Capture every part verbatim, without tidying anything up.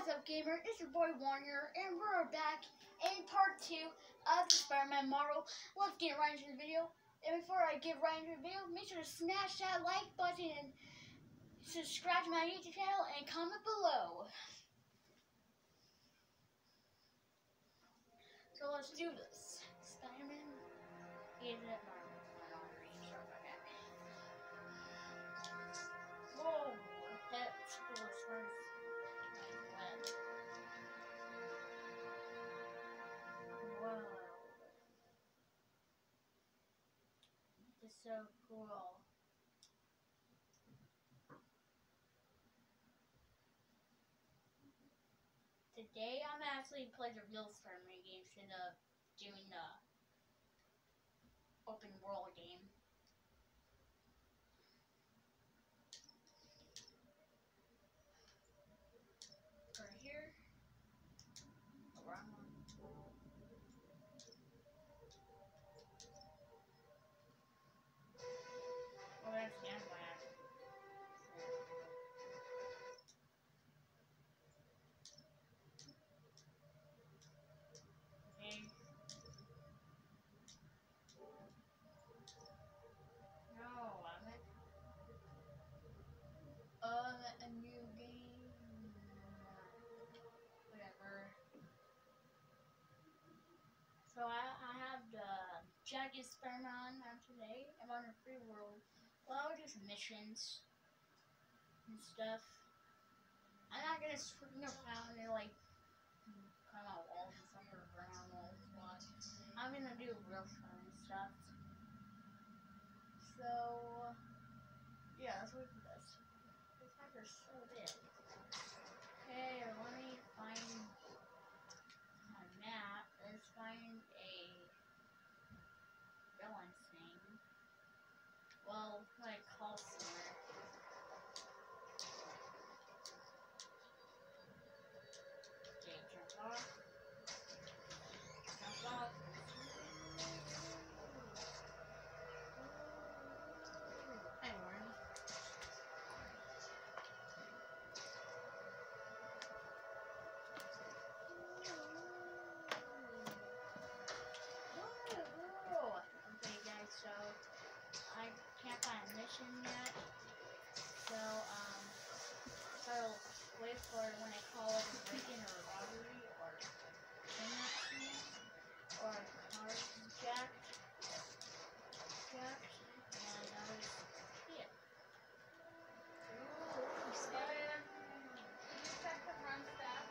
up, gamer? It's your boy Warrior, and we're back in part two of the Spider-Man Marvel. Let's get right into the video. And before I get right into the video, make sure to smash that like button and subscribe to my YouTube channel and comment below. So let's do this. Spider-Man is at Marvel. Whoa, that school is first. Whoa. This is so cool. Today I'm actually playing the real Spider-Man game instead of doing the open world game. Right here. The wrong one. Oh, that's the end one. Okay. No, I'm at uh, a new game. Whatever. So I, I have the Jagged Spider-Man on today. I'm on a free world. Well, I'll do some missions and stuff. I'm not gonna swing around and like climb out walls and stuff or around walls, but I'm gonna do real fun and stuff. So yeah, let's wait for this. This map is so big. Okay, let me find my map. Let's find a villain's name. Well, like call center. Okay, jump off. Jump off. Hi, Warren. Okay, guys, so I can't find a mission yet. So, um, so wait for when I call it a break-in or a robbery or kidnapping or carjacked, jacked, and I'll just see it. Ooh, Spider. Can you check the front step?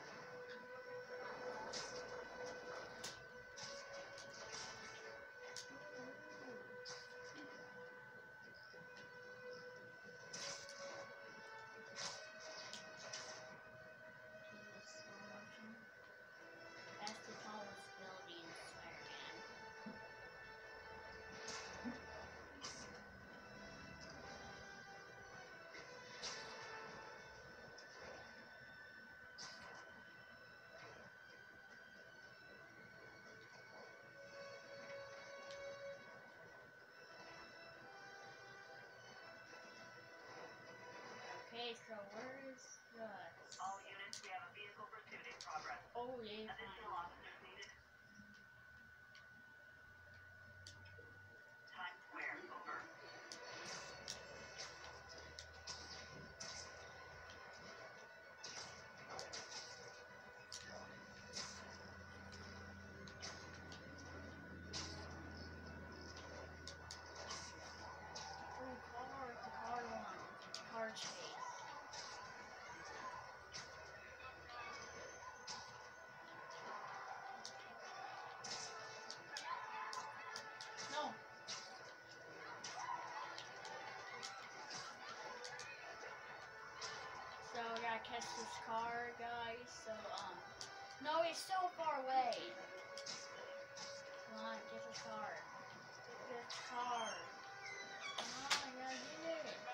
That's the tallest building in Spider-Man. Okay, so where is the... All units, we have a vehicle pursuit in progress. Oh, yeah, Additional fine. officers needed. Times Square, over. Oh, car, it's a car one. It's a car chase. No. So I gotta catch this car, guys. So, um, no, he's so far away. Come on, get this car. Get this car. Come on, I gotta get it.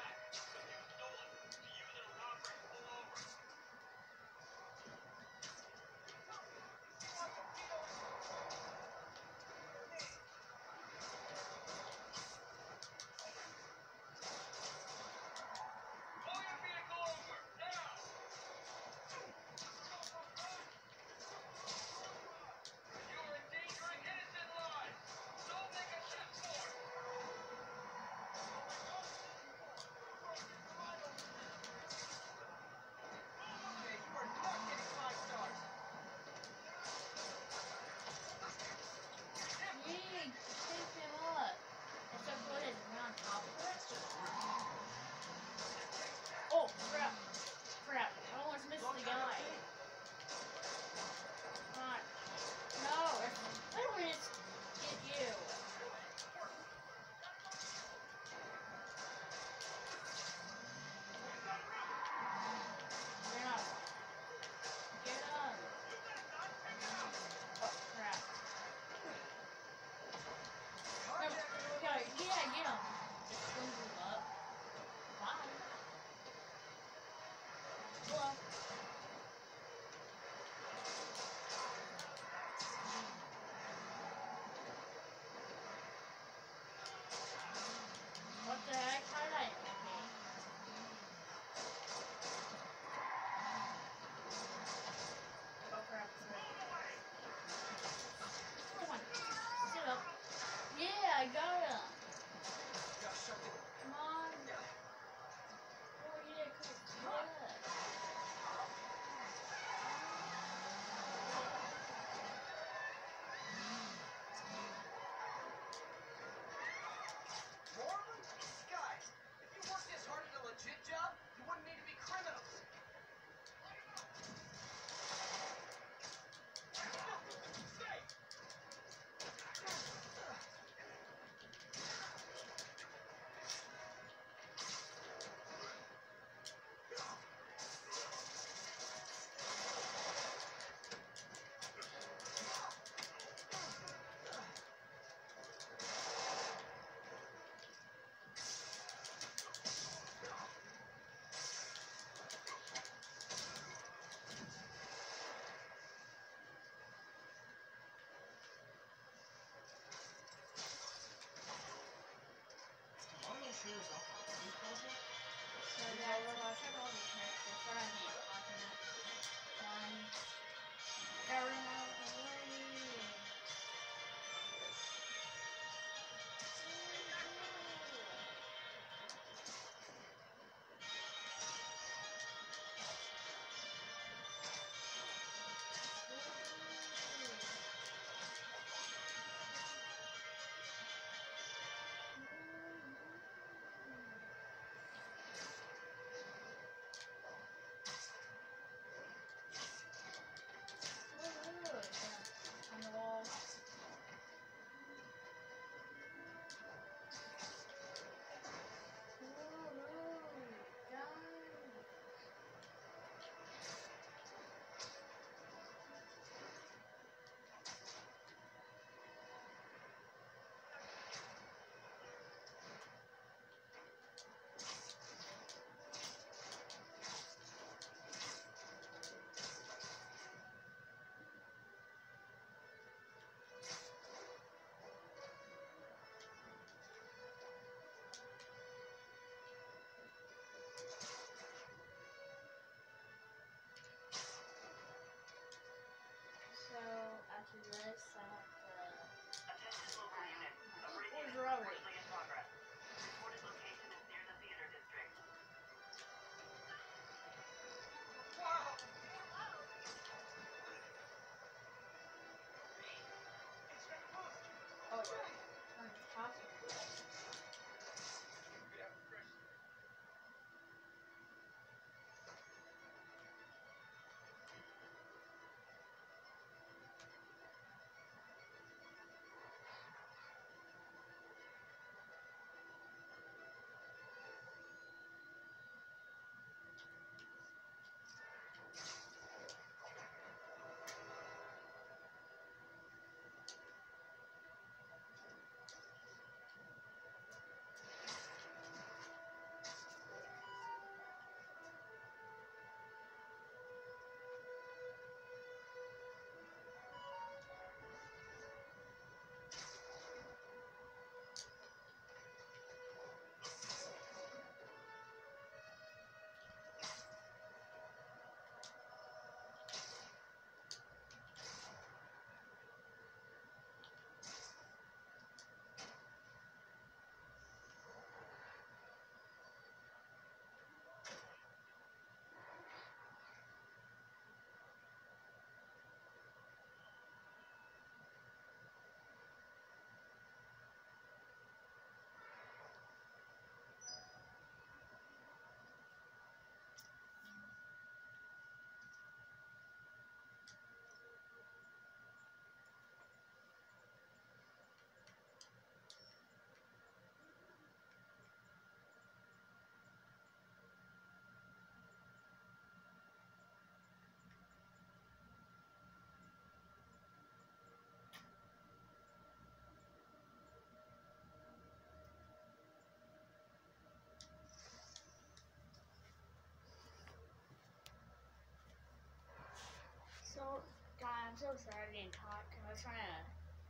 sorry I didn't talk. I was trying to.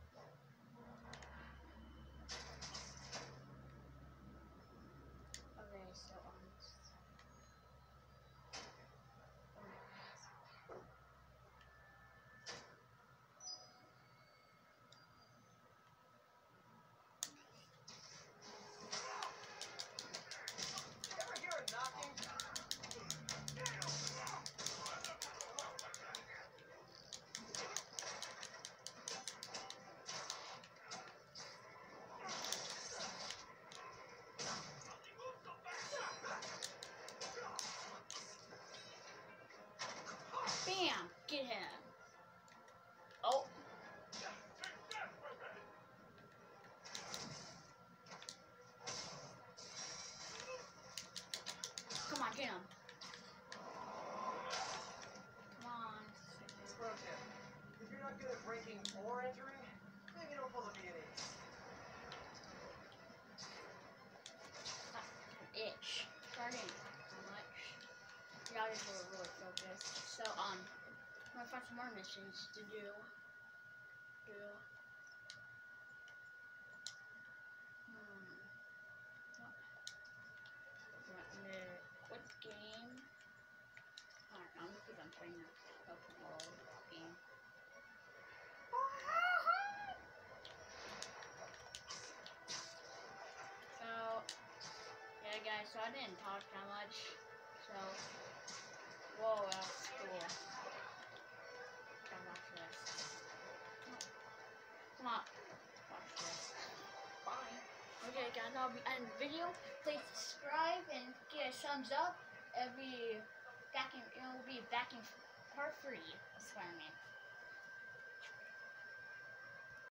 Okay, so um. Ever hear a knocking? Bam! Get him. Oh. Come on, get him. Come on. Pro tip. If you're not good at breaking or entering, maybe don't pull the Viennese. Itch. Starting how much? Yeah, I just really, really focused. So, um, I'm gonna find some more missions to do. Do. Hmm. What, what game? I don't know, because I'm playing the open world game. So, yeah, guys, so I didn't talk that much. So, whoa, that's cool. Come watch this. Come on, watch this. Bye. Okay, guys, I'll be ending the video. Please subscribe and give a thumbs up. It'll be back in, it will be back in part three of Spider-Man.